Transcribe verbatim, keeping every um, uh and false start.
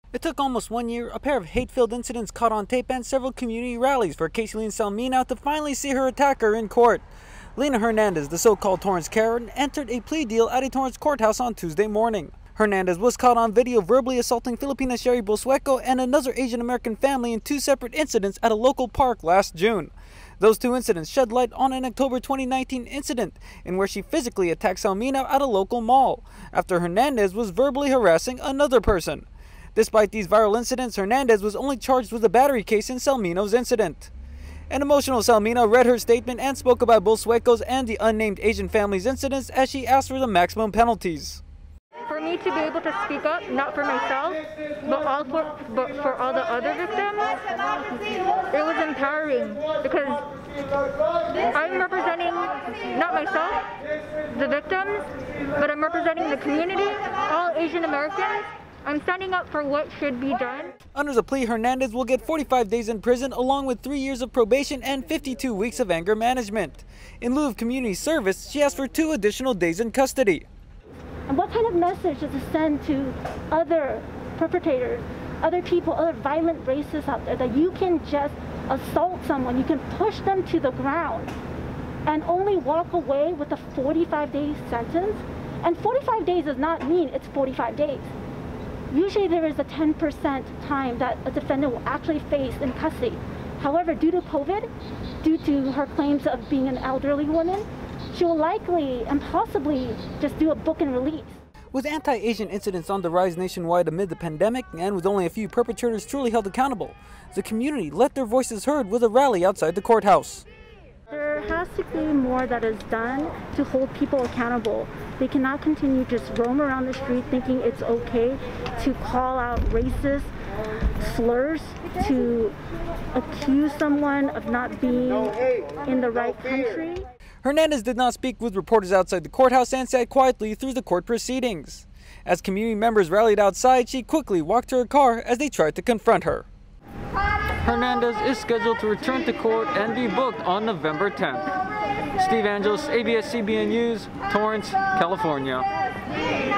It took almost one year, a pair of hate-filled incidents caught on tape, and several community rallies for Kaitlyn Salmina to finally see her attacker in court. Lena Hernandez, the so-called œTorrance Karen, entered a plea deal at a œTorrance courthouse on Tuesday morning. Hernandez was caught on video verbally assaulting Filipino Sherry Bolsueco and another Asian American family in two separate incidents at a local park last June. Those two incidents shed light on an October twenty nineteen incident in where she physically attacked Salmina at a local mall after Hernandez was verbally harassing another person. Despite these viral incidents, Hernandez was only charged with a battery case in Salmina's incident. An emotional Salmina read her statement and spoke about Bolsueco's and the unnamed Asian family's incidents as she asked for the maximum penalties. For me to be able to speak up, not for myself, but, all for, but for all the other victims, it was empowering because I'm representing not myself, the victims, but I'm representing the community, all Asian Americans. I'm standing up for what should be done. Under the plea, Hernandez will get forty-five days in prison along with three years of probation and fifty-two weeks of anger management. In lieu of community service, she asked for two additional days in custody. And what kind of message does it send to other perpetrators, other people, other violent racists out there that you can just assault someone, you can push them to the ground and only walk away with a forty-five day sentence? And forty-five days does not mean it's forty-five days. Usually there is a ten percent time that a defendant will actually face in custody. However, due to COVID, due to her claims of being an elderly woman, she will likely and possibly just do a book and release. With anti-Asian incidents on the rise nationwide amid the pandemic, and with only a few perpetrators truly held accountable, the community let their voices heard with a rally outside the courthouse. There has to be more that is done to hold people accountable. They cannot continue to just roam around the street thinking it's okay to call out racist slurs, to accuse someone of not being in the right country. Hernandez did not speak with reporters outside the courthouse and sat quietly through the court proceedings. As community members rallied outside, she quickly walked to her car as they tried to confront her. Hernandez is scheduled to return to court and be booked on November tenth. Steve Angeles, A B S C B N News, Torrance, California.